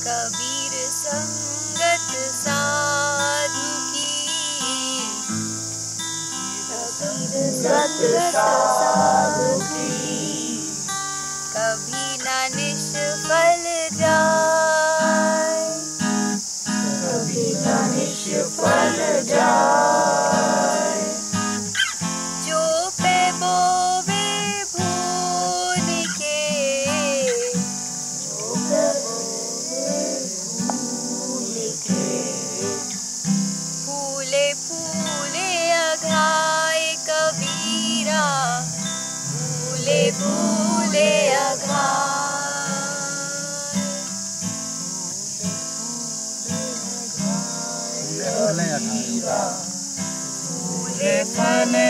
कबीर संगत साधु की, कबीर साधु की, कभी न निष्फल जाए, कभी न निष्फल जाए। जो पे बोवे भूल के, जो पे बोवे भूल के, फूले फूले अघाए कबीरा, फूले फूले अघाए। फूले फले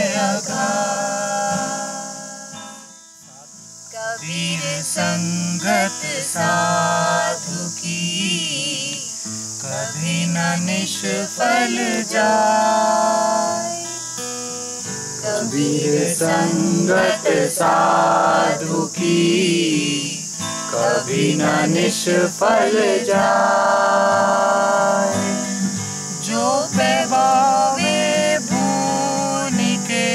कबीर संगत साधु की, कभी न निष्फल जाए। कबीर संगत साधु की, कभी न निष्फल जाए। जो पैबावे भून के,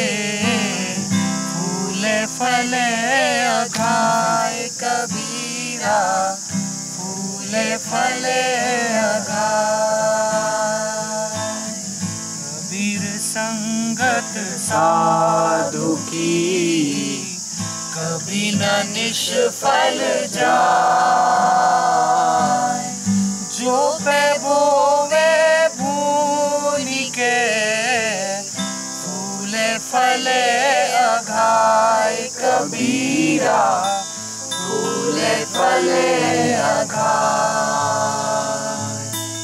फूले फले अघाए कबीरा, फूले फले अघाए। कबीर संगत साधु की, कभी न निष्फल जाए। जो पे बोवे के, फूले फले अघाए कबीरा, फूले फले अघाए।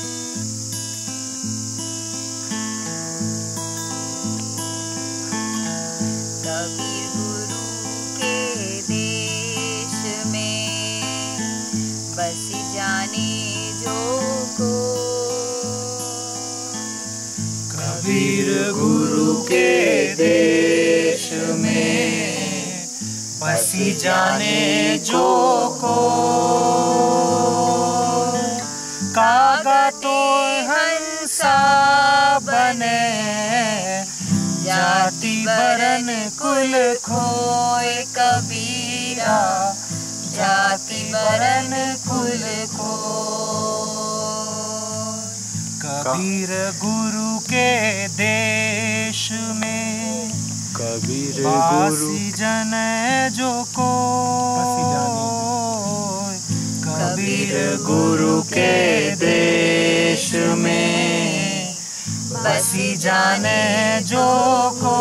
कबीर गुरु के देश में बस जाने जो को, कबीर गुरु के देश में बसी जाने जो को। कागा तो हंसा बने, जाति बरन कुल खोए कबीरा, जाति बरन कुल खोए। कबीर गुरु के देश में कबीर बासी जन जो को, कबीर गुरु के देश में बसी जाने जो को।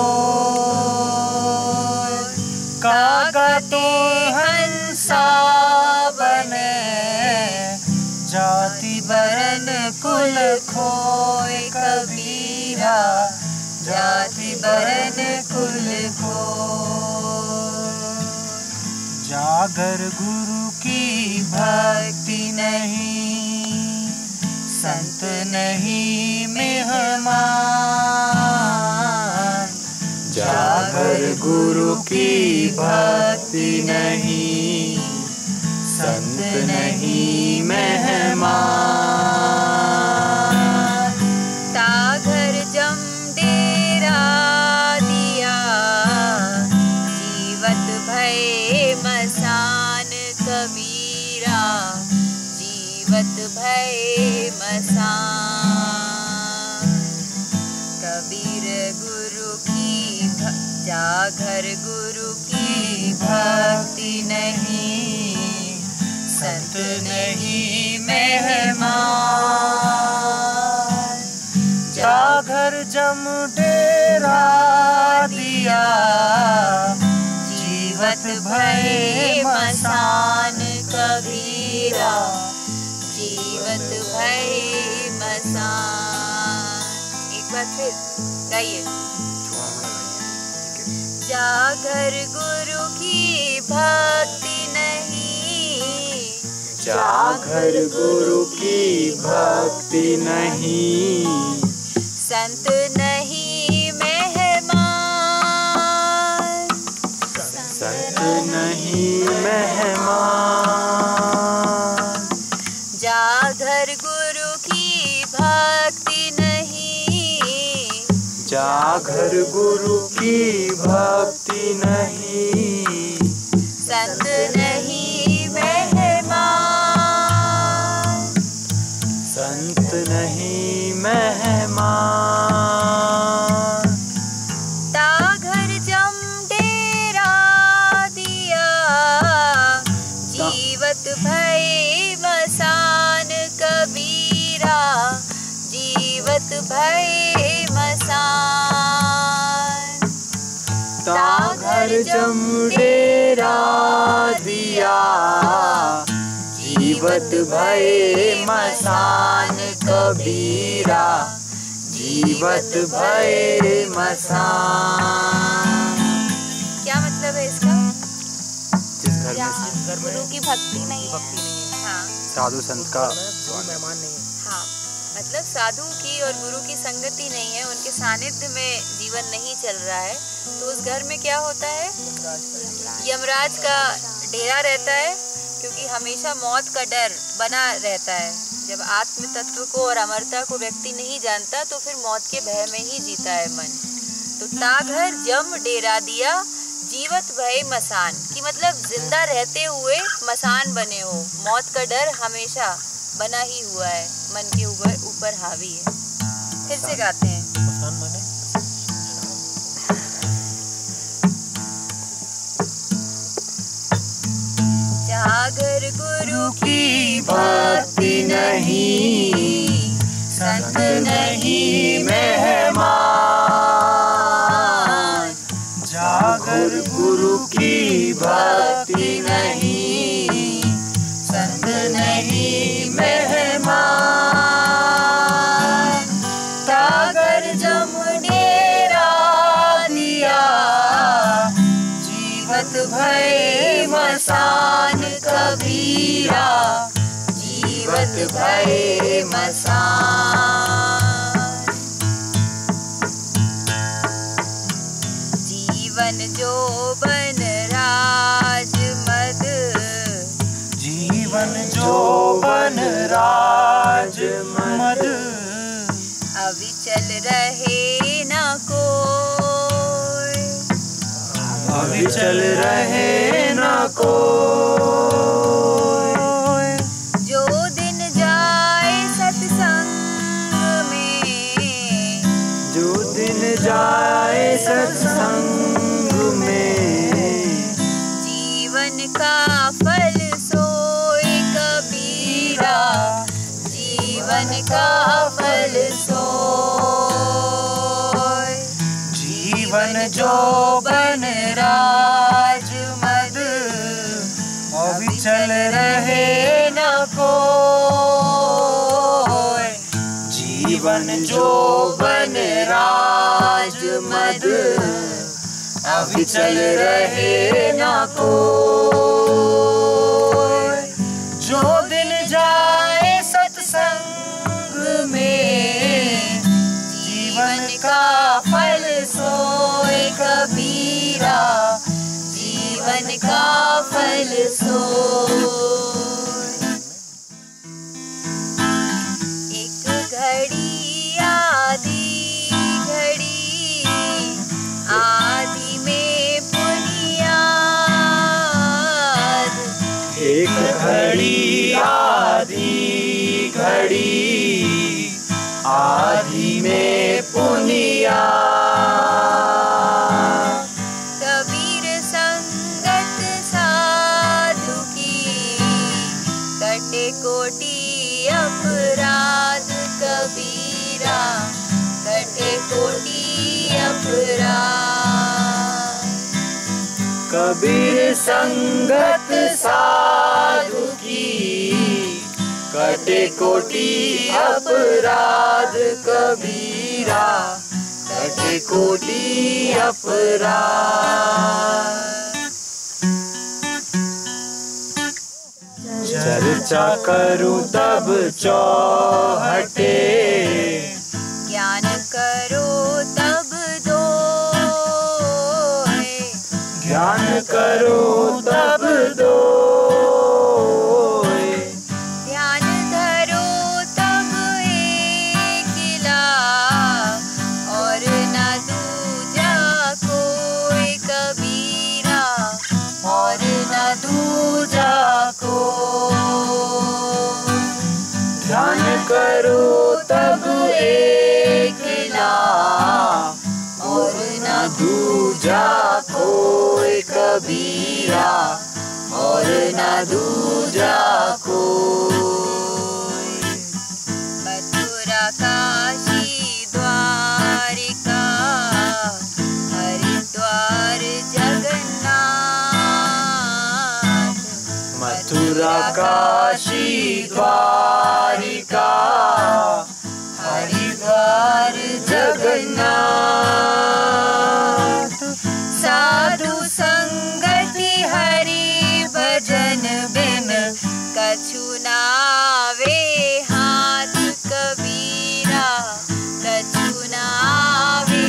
कागा तो हंसा बने, जाति बरन कुल खोए कबीरा, जाति बरन कुल खोए। जागर गुरु की भक्ति नहीं, संत नहीं मेहमान। जागर गुरु की भक्ति नहीं, संत नहीं मेहमान। ताघर जम डेरा दिया, जीवत भय मसान कबीरा, जीवत भय मसान। कबीर गुरु की जागर गुरु की भक्ति नहीं, संत नहीं मेहमान। जागर जम डेरा दिया, जीवत भय मसान कबीरा, जीवत भय मसान। एक बार फिर गाइए। जागर गुरु की भक्ति नहीं, जागर गुरु की भक्ति नहीं, संत नहीं मेहमान, संत नहीं मेहमान। जागर गुरु की भक्ति नहीं, संत नहीं मेहमान, संत नहीं मेहमान। ताघर जम डेरा दिया, जीवत भय मसान कबीरा, जीवत भय मसान। ताघर जम डेरा दिया, जीवत भय मसान कबीरा, जीवत भय मसान। क्या मतलब है इसका? जिस घर में गुरु की भक्ति नहीं है, हाँ, साधु संत का मेहमान नहीं है, हाँ, मतलब साधु की और गुरु की संगति नहीं है, उनके सानिध्य में जीवन नहीं चल रहा है, तो उस घर में क्या होता है? यमराज का डेरा रहता है, क्योंकि हमेशा मौत का डर बना रहता है। जब आत्म तत्व को और अमरता को व्यक्ति नहीं जानता तो फिर मौत के भय में ही जीता है मन। तो ताघर जम डेरा दिया, जीवत भय मसान, कि मतलब जिंदा रहते हुए मसान बने हो, मौत का डर हमेशा बना ही हुआ है, मन के ऊपर हावी है। फिर से गाते हैं। मसान बने जागर गुरु की भक्ति नहीं, संत नहीं मेहमान। जागर गुरु की भक्ति नहीं, संत नहीं मेहमान। तागर जम डेरा दिया, जीवत भय मसान कबीरा, जीवत भय मसान। जीवन जो बन राज मद, जीवन जो बन राज मद, अविचल रहे न कोई, अविचल रहे न कोई। जो दिन जाए सत्संग में, जो दिन जाए सत्संग में, जीवन का फल सोए कबीरा, जीवन का फल सोए। जीवन जो बन राज मद, अविचल रहे न कोई। जीवन जो बन राज मद, अविचल रहे न कोई। जो दिन जाए सत्संग में, जीवन का फल सोए कबीरा, जीवन का फल सोए। एक घड़ी आधी घड़ी, आधी में बुनियाद। एक घड़ी आधी घड़ी, आधी में बुनियाद। कबीर संगत साधु की, कटे कोटि अपराध कबीरा, कटे कोटि अपराध। कबीर संगत साधु की, कटे कोटि अपराध कबीरा, कटे कोटि अपराध। चर्चा करूं तब चौहटे, ज्ञान करो तब दोए, ज्ञान करो तब दोए। ध्यान धरो तब एक किला, और न दूर करो तब एकला, और न दूजा कोई कबीरा, और न दूजा कोई। मथुरा काशी द्वारिका, हरिद्वार जगन्नाथ। मथुरा काशी द्वारिका, हरिद्वार जगन्नाथ। साधु संगति हरि भजन बिन, कछु नावे हाथ कबीरा, कछु नावे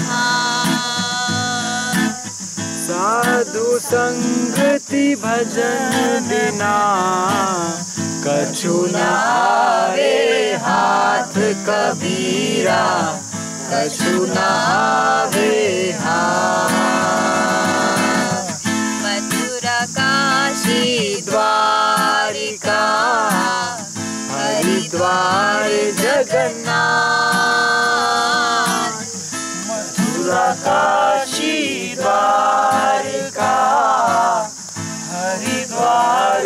हाथ। साधु संगति भजन बिना, कछु न आवे हाथ कबीरा, कछु न आवे हाथ। मथुरा काशी द्वारिका, हरिद्वार जगन्नाथ। मथुरा काशी द्वारिका, हरिद्वार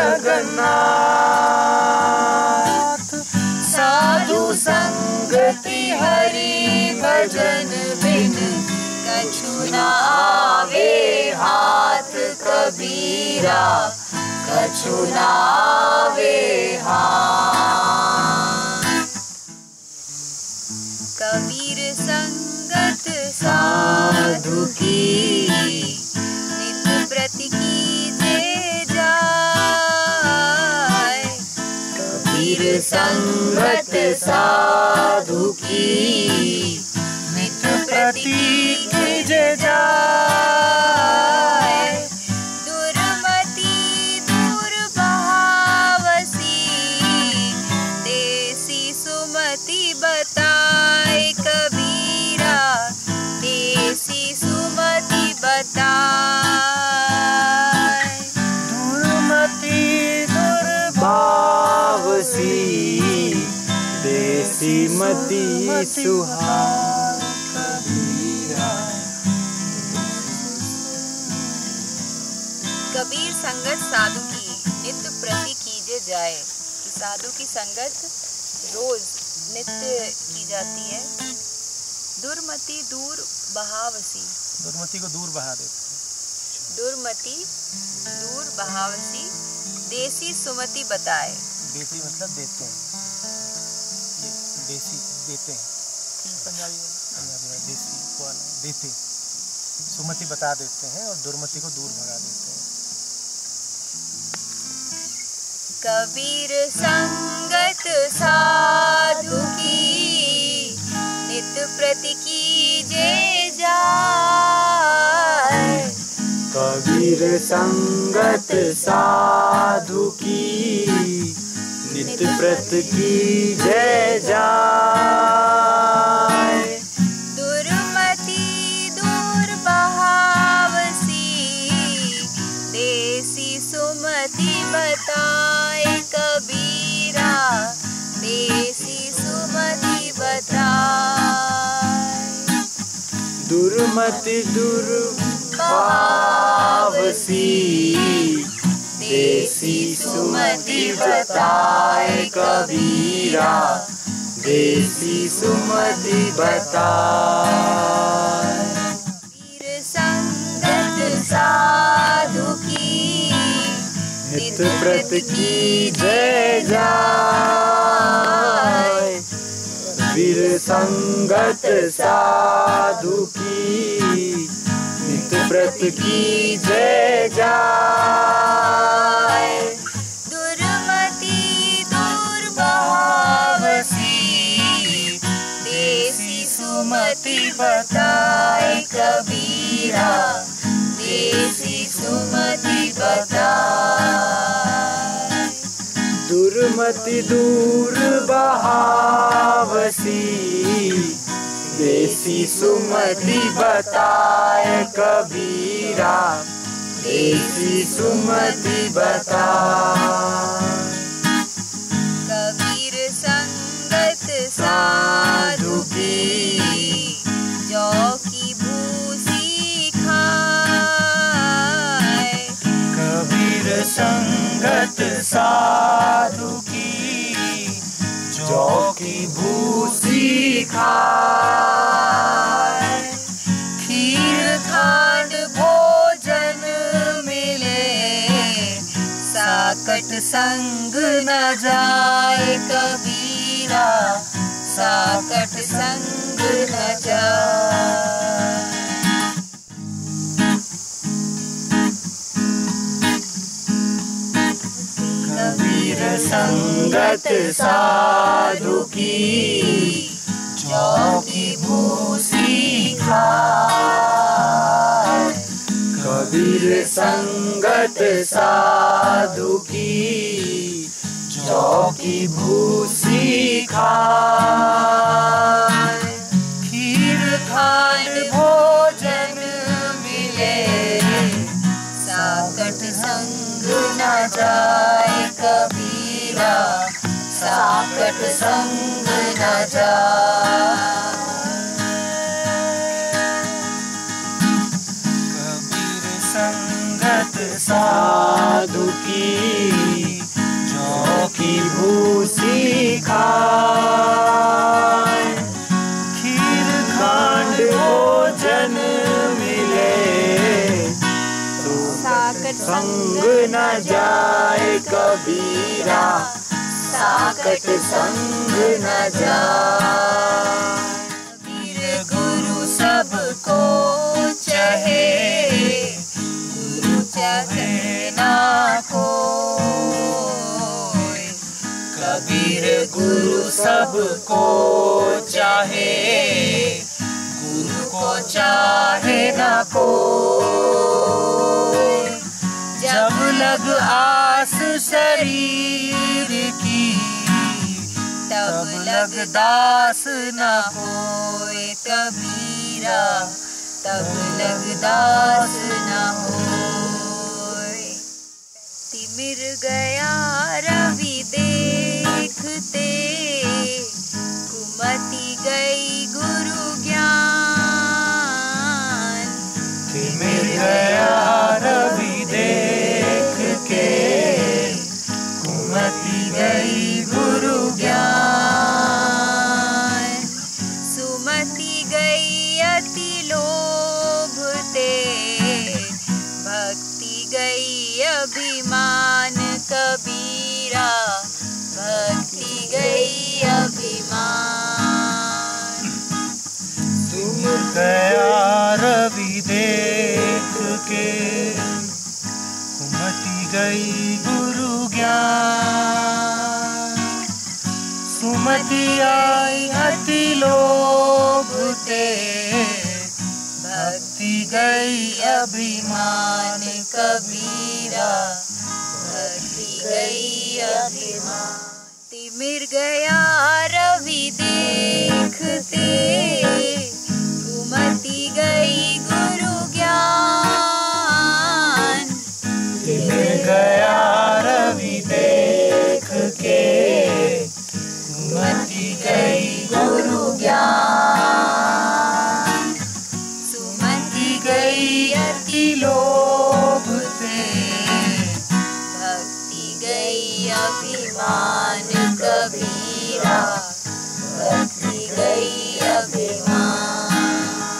जगन्नाथ। साधु संगति हरि भजन बिन, कछु नावे हाथ कबीरा, कछु नावे हाथ। कबीर संगत साधु की, नित प्रति कीजे जाय। कबीर संगत साधु की, नित प्रति कीजे जाय। दुर्मति दुर्भावसी, देसी सुमति बताए कबीरा, देसी सुमति बताए। दुर्मति दुर्भावसी, देसी मति सुहाए कबीरा। कबीर संगत साधु की, नित्य प्रति कीजे जाए। कि साधु की संगत रोज नित्य की जाती है। दुर्मति दूर बहावसी, दुर्मति को दूर बहा देते हैं। दुर्मति दूर बहावसी, देसी सुमति बताए। देसी मतलब देते हैं, ये देसी देते हैं, पंजाबी में देसी वाला देते, सुमति बता देते हैं और दुर्मति को दूर भगा देते हैं। कबीर संगत साधु की, नित प्रति कीजे जाए। कबीर संगत साधु की, नित प्रति कीजे जाए। दुर्मति दूर बहावसी, देसी सुमति बताए कबीरा, देसी सुमति बताए। दुर्मति दुर्भावसी, देसी सुमति बताए कबीरा, देसी सुमति बताए। कबीर संगत साधु की, नित प्रति कीजे जाए। कबीर संगत साधु की, नित प्रति कीजे जाए। दुर्मति दुर्भावसी, देसी सुमति बताए कबीरा, देसी सुमति बताए। दुर्मति दूर बहावसी, देसी सुमति बताए कबीरा, देसी सुमति बताए। कबीर संग की भूसी खाए, खीर खांड भोजन मिले, साकट संग न जाए कबीरा, साकट संग न जाए। कबीर संगत साधु की, जौ की भूसी खाए। कबीर संगत साधु की, जौ की भूसी खाए। खीर खांड भोजन मिले, साकट संग न जाए कबीरा, साकट संग न जाए। कबीर संगत साधु की, जौ की भूसी खाए। खीर खांड भोजन मिले, साकट संग न जाए कबीरा, साकट संग न जाए। कबीर गुरु सबको चाहे, गुरु चाहे ना कोई। कबीर गुरु सबको चाहे, गुरु को चाहे ना कोई। जब लग आस शरीर की, तब लग दास न होए कबीरा, तब लग दास न होए। तिमिर गया रवि देखते, कुमति गई गुरु ज्ञान। तिमिर गया रवि देख के, कुमति गई गुरु ज्ञान। सुमति गई अति लोभ ते, भक्ति गई अभिमान कबीरा, भक्ति गई अभिमान। तुम गया रवि देख के, कुमति गई गुरु ज्ञान। सुमति आई अति लोभ ते, भक्ति गई अभिमान कबीरा, भक्ति गई अभिमान। तिमिर गया रवि देखते, कुमति गई गुरु ज्ञान। तिमिर गया रवि देख के, कुमति गई गुरु ज्ञान। सुमति गई अति लोभ से, भक्ति गई अभिमान कबीरा, भक्ति गई अभिमान।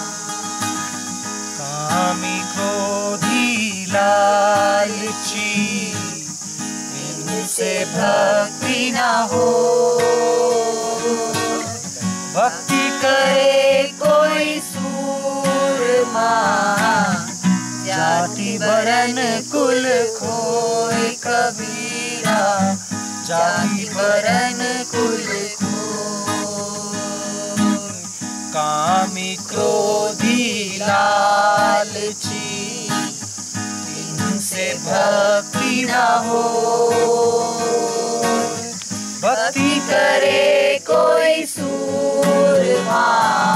कामी क्रोधी लालची, इनसे भक्ति ना हो। भक्ति करे कोई सूरमा, जाति बरन कुल खोए कबीरा, जाति बरन कुल खोए। कामी क्रोधी लालची, इनसे भक्ति ना हो। भक्ति करे कोई सूरमा,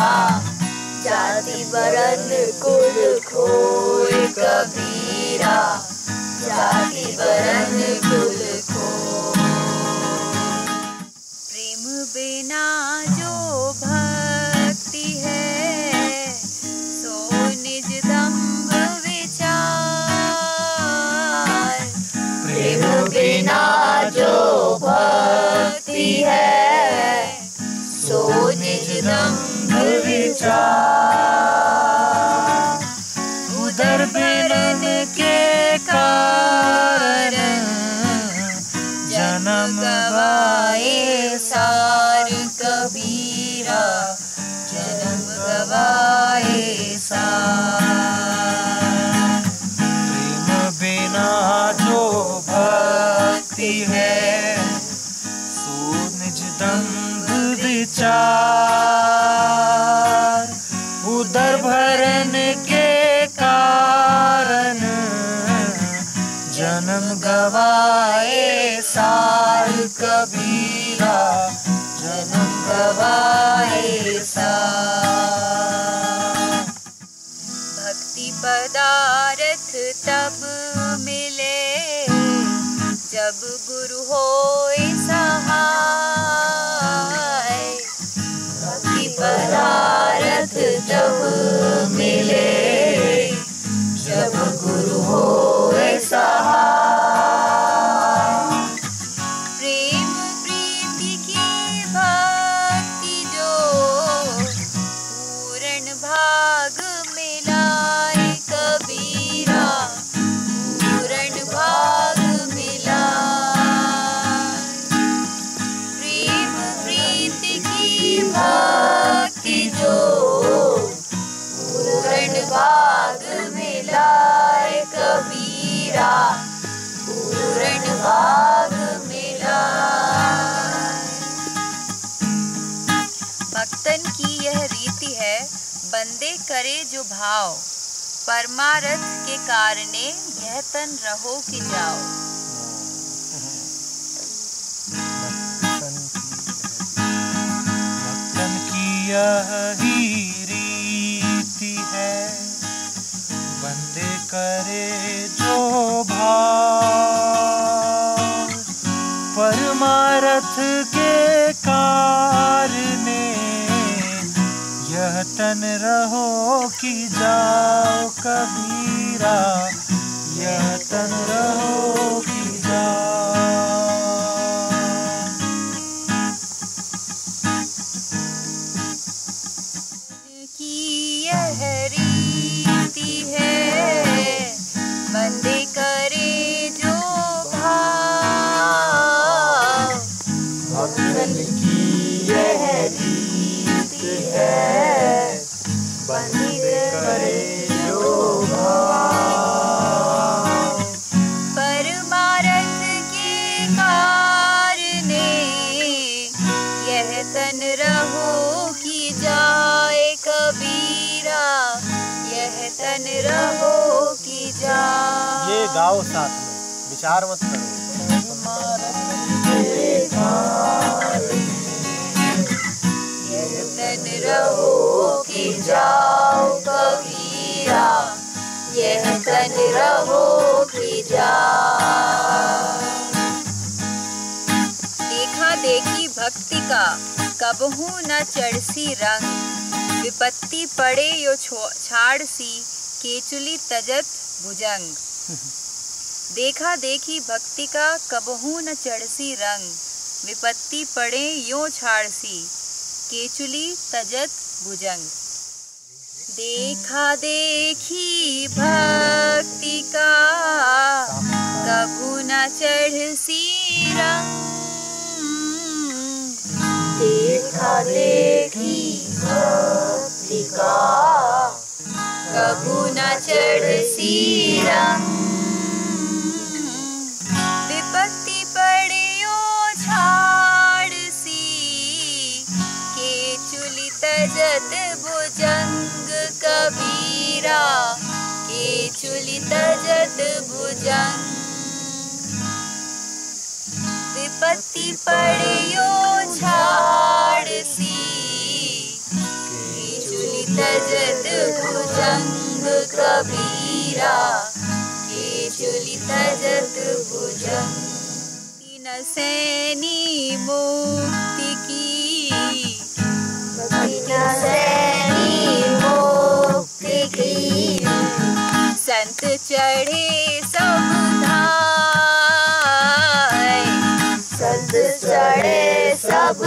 जाति बरन कुल खोए कबीरा, जाति बरन कुल खोए। प्रेम बिना जो भक्ति है, सो निज दम्भ विचार। प्रेम बिना जो भक्ति है, गवाए सार कबीरा, जन्म गवाए सार। प्रेम बिना जो भक्ति है, सो निज दंभ विचार। उदर भरन के कारण जन्म गवाए सार कबीरा, जन्म गवाए सार। भक्ति पदारथ तब मिले, जब गुरु होए सहाय। भक्ति पदारथ तब मिले, जब गुरु होए सहाय। प्रेम प्रीति की भक्ति जो पूर्ण भाग मिलाए कबीरा, पूर्ण भाग मिलाए। प्रेम प्रीति की भक्ति जो पूर्ण भाग मिलाए कबीरा, पूर्ण भाग मिलाए। भक्तन की यह रीति है, बंदे करे जो भाव, परमारथ के कारणे यह तन रहो कि जाओ। भक्तन की यही रीति है, बंदे करे जो भाव, परमारथ के कारणे यह तन रहो कि जाओ कबीरा, यह तन रहो कि जाओ। की यह रीति है, बंदे करे जो भाव। भक्तन की यह रीति है, बंदे करे जो भाव, परमारथ के कारणे यह तन रहो कि जाए कबीरा, यह तन रहो कि जाए। ये गाओ साथ में, विचार मत करो। यह तन रहो कि जाओ कबीरा, यह तन रहो कि जाओ। देखा देखी भक्ति का कबहू न चढ़सी रंग, विपत्ति पड़े यो छाड़ सी, केचुली तजत भुजंग। देखा देखी भक्ति का कबहू न चढ़सी रंग, विपत्ति पड़े यो छाड़ सी, केचुली तजत भुजंग। देखा देखी भक्ति का कबहू न चढ़सी रंग, देखा देखी भक्ति का कबहू न चढ़सी रंग, विपत्ति पड़े यो छाड़ सी, केचुली तजत भुजंग कबीरा, केचुली तजत भुजंग। विपत्ति पड़े यो छाड़ सी, केचुली तजत भुजंग कबीरा, केचुली तजत भुजंग। तीन सैनी मुक्ति की, तीन सैनी मुक्ति की, संत चढ़े सब धाय, संत चढ़े सब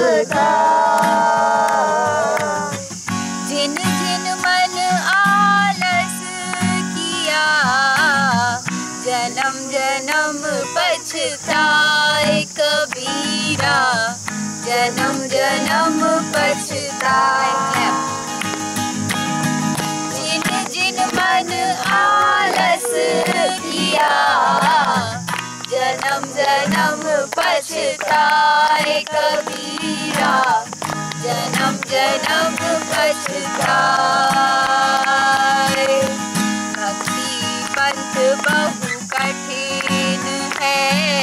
धाय। जिन जिन मन आलस किया, जन्म जन्म पछताए कबीरा, जन्म जन्म पछताए। जिन जिन मन आलस किया, जन्म जन्म पछताए कबीरा, जन्म जन्म पछताए। भक्ति पंथ बहु कठिन है,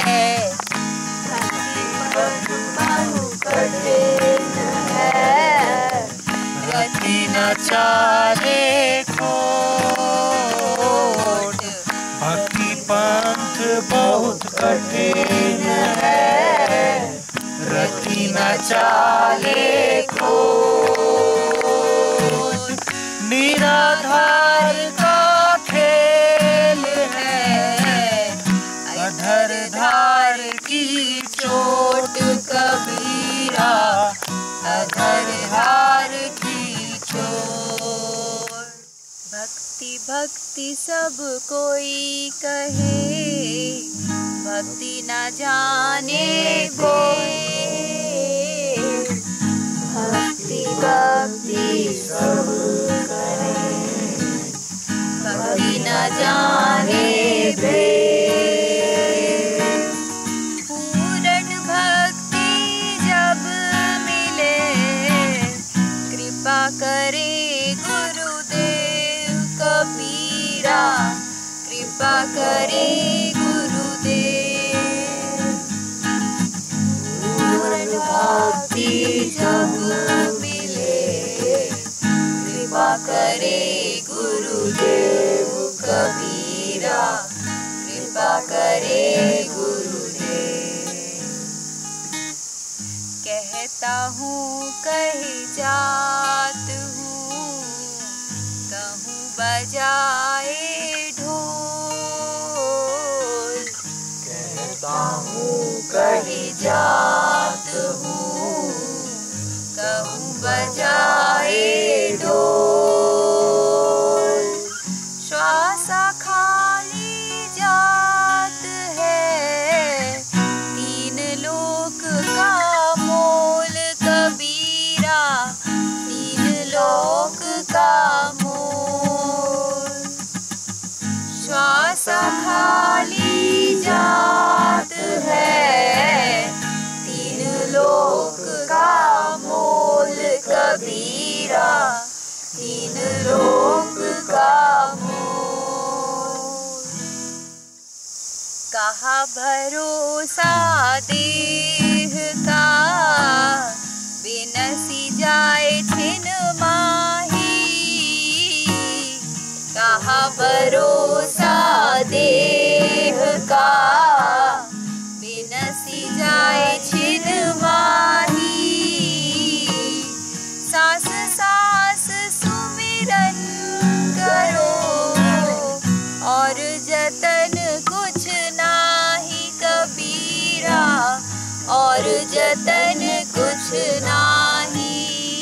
भक्ति पंथ बहु कठिन है। रति न चाले खोट, भक्ति पंथ बहुत कठिन है। रति न चाले खोट, निराधार का खेल है। अधर धार की चोट कबीरा, अधर धार की चोट। भक्ति भक्ति सब कोई कहे, भक्ति न जाने कोई। भक्ति भक्ति सब करे, भक्ति न जाने भेद। पूर्ण भक्ति जब मिले, कृपा करे गुरुदेव कबीरा, कृपा करे गुरुदेव। पूर्ण भक्ति जब मिले, कृपा करे गुरुदेव कबीरा, कृपा करे गुरुदेव। कहता हूँ कहीं जात हूँ, कहूँ बजाए ढोल। कहता हूँ कहीं जात हूँ, कहूँ बजाए ढोल। श्वासा खाली जात है, तीन लोक का मोल कबीरा, तीन लोक का मोल। श्वासा खाली जात है, तीन लोक का मोल कबीरा, तीन लोक का मोल। कहा भरोसा देह का, बिनसी जाए छिन माही। कहा भरोसा देह का, बिनसी जाए छिन माही। सास सास सुमिरन करो, और जतन कुछ नाही कबीरा, और जतन कुछ नाही।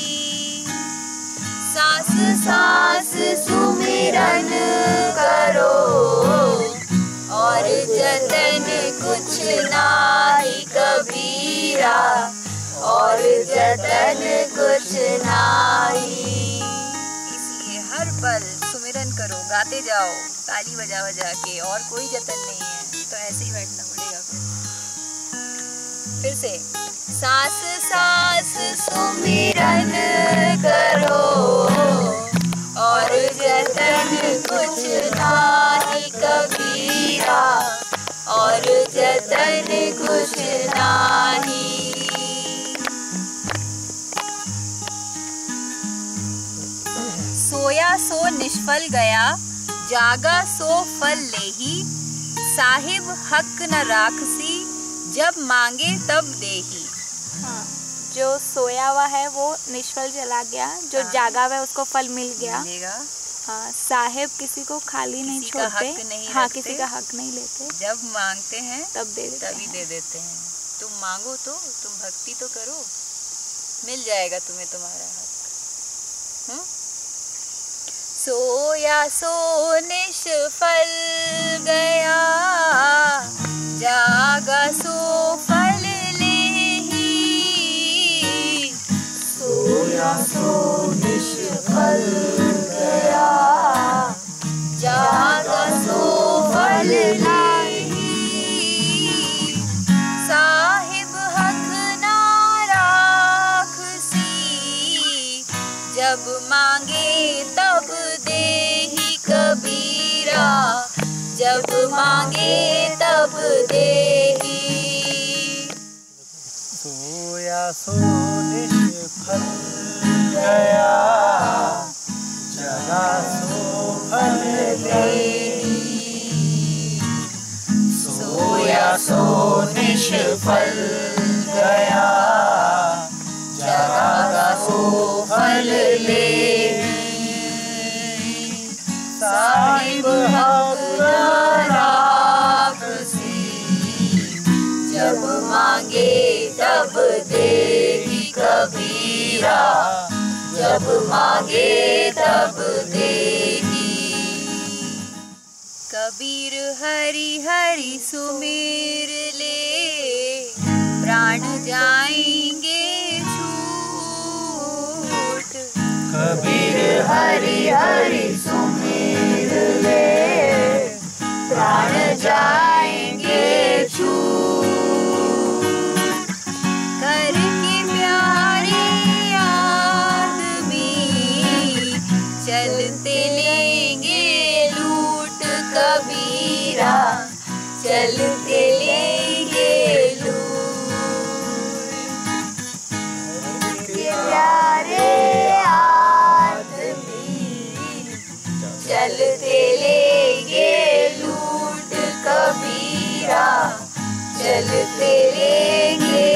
सास सास सुमिरन करो, और जतन कुछ नाही कबीरा, और जतन कुछ नाही। इसलिए हर पल सुमिरन करो, गाते जाओ ताली बजा बजा के, और कोई जतन नहीं है तो ऐसे ही बैठना पड़ेगा। फिर से सास सास सुमिरन करो, और जतन कुछ नाही कबीरा, और जतन कुछ नाही। सोया सो निष्फल गया, जागा सो फल लेही। साहिब हक न राखसी, जब मांगे तब देही। हाँ, जो सोया हुआ है वो निष्फल चला गया, जो जागा हुआ है उसको फल मिल गया। हाँ, साहिब किसी को खाली नहीं छोड़ते, हाँ किसी का हक नहीं लेते। जब मांगते हैं तब तभी दे देते हैं। तुम मांगो तो, तुम भक्ति तो करो, मिल जाएगा तुम्हें तुम्हारा हक। सोया सो निष्फल गया, जागा सो फल लेही। जब मांगे तब देहि कबीरा, जब मांगे तब देहि। सोया सो निष्फल गया, जगा सो फल लेहि। सोया सो निष्फल गया, जगा सो फल लेहि। साहिब हक राखसी, जब मांगे तब देहि कबीरा, जब मांगे तब देहि। कबीर हरि हरि सुमिर ले, प्राण जाएंगे छूट। कबीर हरि हरि सुमिर ले, प्राण जाएंगे छूट। करके प्यारे आदमी, चलते लेंगे लूट कबीरा, चलते लेंगे लूट। प्यारे आदमी, चलते लेंगे लूट कबीरा, चलते लेंगे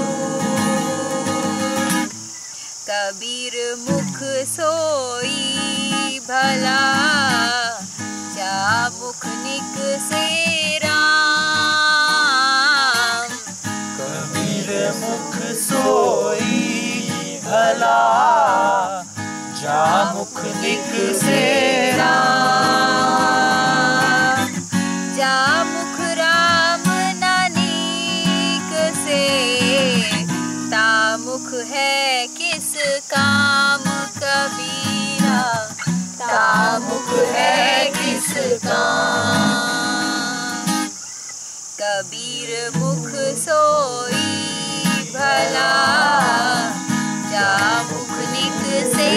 लूट। कबीर मुख सोई भला, जा मुख निक से राम। कबीर मुख सोई भला, जा मुख निक से राम। जा मुख राम नानिक से, ता मुख है किस काम कबीरा, ता मुख है किस काम। कबीर मुख सोई भला, जा मुख निक से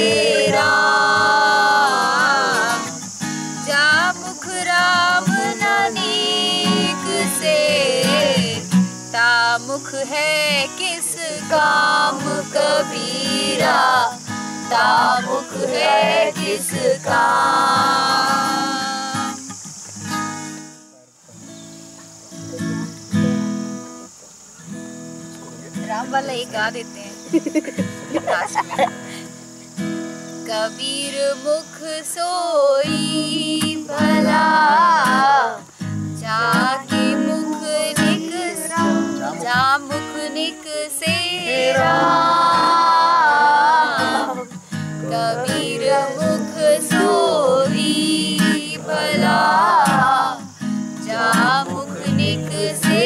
राम। जा मुख राम नानिक से, ता मुख है किस काम कबीरा, ता मुख है किस काम। राम वाला एक गा देते हैं लास्ट में। कबीर मुख सोई भला, जाके मुख निक, जा मुख निक से राम। कबीर मुख सोई भला, जा मुख निक से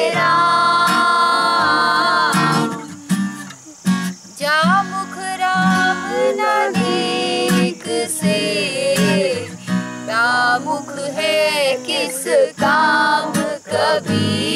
राम। जा मुख राम नानिक से, ता मुख है किस काम कबीरा,